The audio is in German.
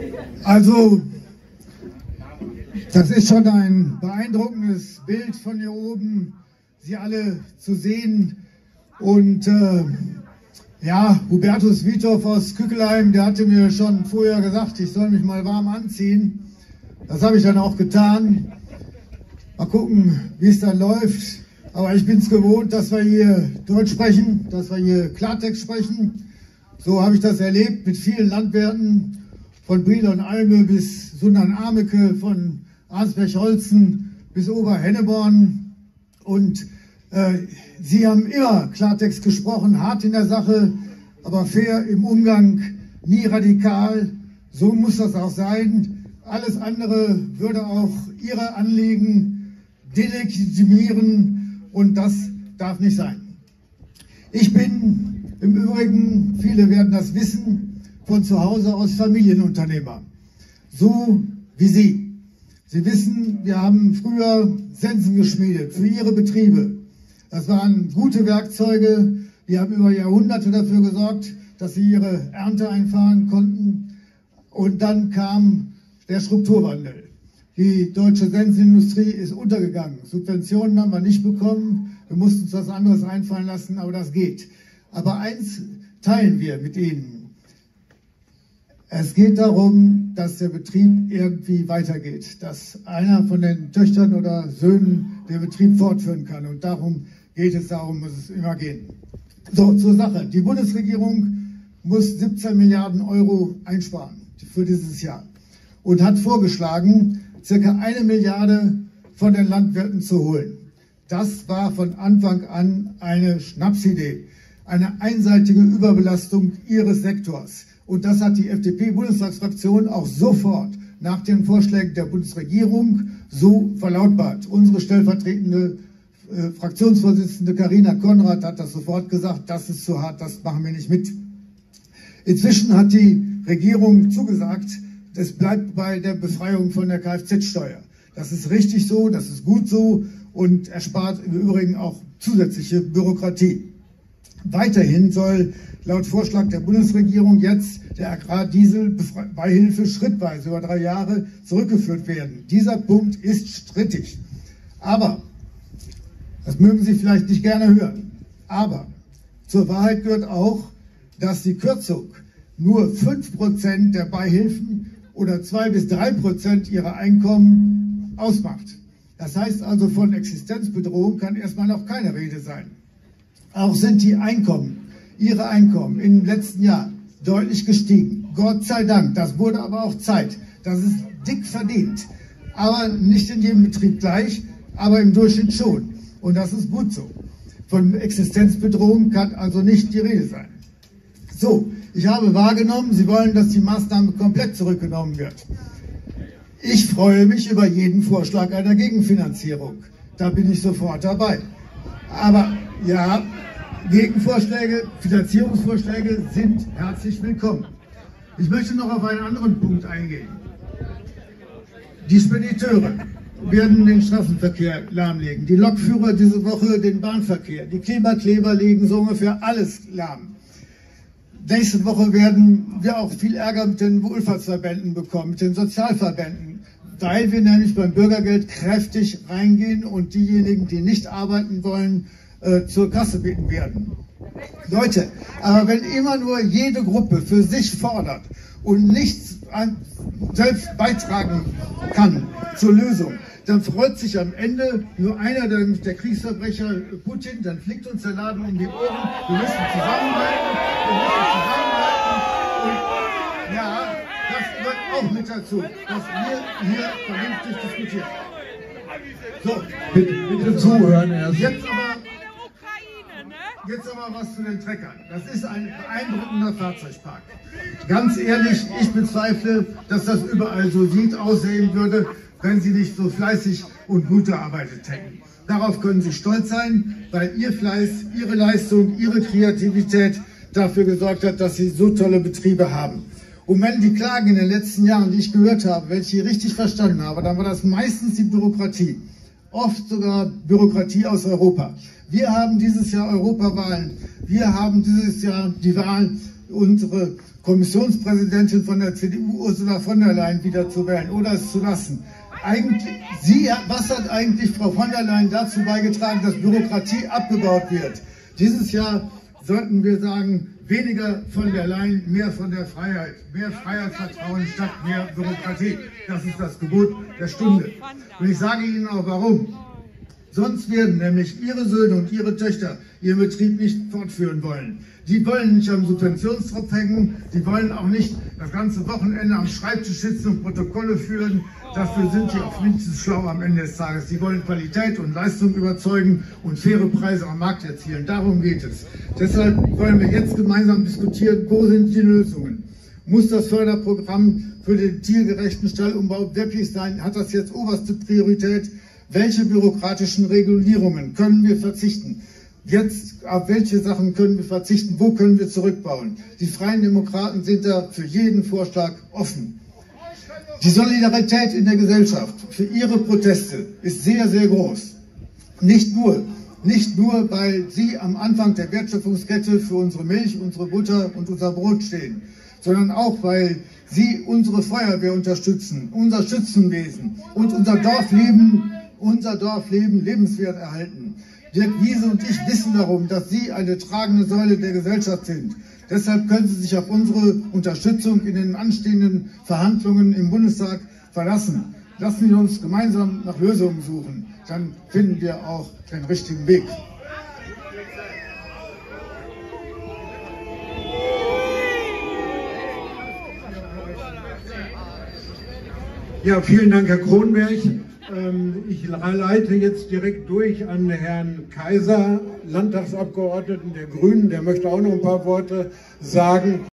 Also, das ist schon ein beeindruckendes Bild von hier oben, Sie alle zu sehen. Und ja, Hubertus Withoff aus Kückelheim, der hatte mir schon vorher gesagt, ich soll mich mal warm anziehen. Das habe ich dann auch getan. Mal gucken, wie es dann läuft. Aber ich bin es gewohnt, dass wir hier Deutsch sprechen, dass wir hier Klartext sprechen. So habe ich das erlebt mit vielen Landwirten, von Briel und Alme bis Sundern-Ameke, von Arnsberg-Holzen bis Oberhenneborn. Und Sie haben immer Klartext gesprochen, hart in der Sache, aber fair im Umgang, nie radikal. So muss das auch sein. Alles andere würde auch Ihre Anliegen delegitimieren und das darf nicht sein. Ich bin im Übrigen, viele werden das wissen, von zu Hause aus Familienunternehmer, so wie Sie. Sie wissen, wir haben früher Sensen geschmiedet für Ihre Betriebe. Das waren gute Werkzeuge, die haben über Jahrhunderte dafür gesorgt, dass sie ihre Ernte einfahren konnten. Und dann kam der Strukturwandel. Die deutsche Sensenindustrie ist untergegangen. Subventionen haben wir nicht bekommen. Wir mussten uns was anderes einfallen lassen, aber das geht. Aber eins teilen wir mit Ihnen. Es geht darum, dass der Betrieb irgendwie weitergeht, dass einer von den Töchtern oder Söhnen den Betrieb fortführen kann. Und darum geht es, darum muss es immer gehen. So, zur Sache. Die Bundesregierung muss 17 Milliarden Euro einsparen für dieses Jahr und hat vorgeschlagen, circa 1 Milliarde von den Landwirten zu holen. Das war von Anfang an eine Schnapsidee, eine einseitige Überbelastung ihres Sektors. Und das hat die FDP-Bundestagsfraktion auch sofort nach den Vorschlägen der Bundesregierung so verlautbart. Unsere stellvertretende Fraktionsvorsitzende Carina Konrad hat das sofort gesagt, das ist zu hart, das machen wir nicht mit. Inzwischen hat die Regierung zugesagt, es bleibt bei der Befreiung von der Kfz-Steuer. Das ist richtig so, das ist gut so und erspart im Übrigen auch zusätzliche Bürokratie. Weiterhin soll laut Vorschlag der Bundesregierung jetzt der Agrardieselbeihilfe schrittweise über 3 Jahre zurückgeführt werden. Dieser Punkt ist strittig. Aber, das mögen Sie vielleicht nicht gerne hören, aber zur Wahrheit gehört auch, dass die Kürzung nur 5% der Beihilfen oder 2 bis 3% ihrer Einkommen ausmacht. Das heißt also, von Existenzbedrohung kann erstmal noch keine Rede sein. Auch sind die Einkommen, ihre Einkommen im letzten Jahr deutlich gestiegen. Gott sei Dank, das wurde aber auch Zeit. Das ist dick verdient. Aber nicht in jedem Betrieb gleich, aber im Durchschnitt schon. Und das ist gut so. Von Existenzbedrohung kann also nicht die Rede sein. So, ich habe wahrgenommen, Sie wollen, dass die Maßnahme komplett zurückgenommen wird. Ich freue mich über jeden Vorschlag einer Gegenfinanzierung. Da bin ich sofort dabei. Aber ja, Gegenvorschläge, Finanzierungsvorschläge sind herzlich willkommen. Ich möchte noch auf einen anderen Punkt eingehen. Die Spediteure werden den Straßenverkehr lahmlegen. Die Lokführer diese Woche den Bahnverkehr. Die Klimakleber legen so ungefähr alles lahm. Nächste Woche werden wir auch viel Ärger mit den Wohlfahrtsverbänden bekommen, mit den Sozialverbänden, weil wir nämlich beim Bürgergeld kräftig reingehen und diejenigen, die nicht arbeiten wollen, zur Kasse bitten werden. Leute, aber wenn immer nur jede Gruppe für sich fordert und nichts selbst beitragen kann zur Lösung, dann freut sich am Ende nur einer, der Kriegsverbrecher Putin, dann fliegt uns der Laden um die Ohren, wir müssen zusammenhalten, und ja, das gehört auch mit dazu, dass wir hier vernünftig diskutieren. So, bitte zuhören erst. Jetzt aber was zu den Treckern. Das ist ein beeindruckender Fahrzeugpark. Ganz ehrlich, ich bezweifle, dass das überall so aussehen würde, wenn Sie nicht so fleißig und gut gearbeitet hätten. Darauf können Sie stolz sein, weil Ihr Fleiß, Ihre Leistung, Ihre Kreativität dafür gesorgt hat, dass Sie so tolle Betriebe haben. Und wenn die Klagen in den letzten Jahren, die ich gehört habe, welche ich richtig verstanden habe, dann war das meistens die Bürokratie. Oft sogar Bürokratie aus Europa. Wir haben dieses Jahr Europawahlen. Wir haben dieses Jahr die Wahl unsere Kommissionspräsidentin von der CDU, Ursula von der Leyen, wieder zu wählen oder es zu lassen. Was hat eigentlich Frau von der Leyen dazu beigetragen, dass Bürokratie abgebaut wird? Dieses Jahr sollten wir sagen, weniger von der Leyen, mehr von der Freiheit. Mehr Freiheitsvertrauen statt mehr Bürokratie. Das ist das Gebot der Stunde. Und ich sage Ihnen auch warum. Sonst werden nämlich Ihre Söhne und Ihre Töchter Ihren Betrieb nicht fortführen wollen. Die wollen nicht am Subventionstropf hängen, die wollen auch nicht das ganze Wochenende am Schreibtisch sitzen und Protokolle führen. Dafür sind die auch nicht zu schlau am Ende des Tages. Die wollen Qualität und Leistung überzeugen und faire Preise am Markt erzielen. Darum geht es. Deshalb wollen wir jetzt gemeinsam diskutieren, wo sind die Lösungen. Muss das Förderprogramm für den tiergerechten Stallumbau wirklich sein? Hat das jetzt oberste Priorität? Welche bürokratischen Regulierungen können wir verzichten? Jetzt, auf welche Sachen können wir verzichten? Wo können wir zurückbauen? Die Freien Demokraten sind da für jeden Vorschlag offen. Die Solidarität in der Gesellschaft für ihre Proteste ist sehr, sehr groß. Nicht nur, weil sie am Anfang der Wertschöpfungskette für unsere Milch, unsere Butter und unser Brot stehen, sondern auch, weil sie unsere Feuerwehr unterstützen, unser Schützenwesen und unser Dorfleben lebenswert erhalten. Dirk Wiese und ich wissen darum, dass Sie eine tragende Säule der Gesellschaft sind. Deshalb können Sie sich auf unsere Unterstützung in den anstehenden Verhandlungen im Bundestag verlassen. Lassen Sie uns gemeinsam nach Lösungen suchen. Dann finden wir auch den richtigen Weg. Ja, vielen Dank, Herr Kronberg. Ich leite jetzt direkt durch an Herrn Kaiser, Landtagsabgeordneten der Grünen. Der möchte auch noch ein paar Worte sagen.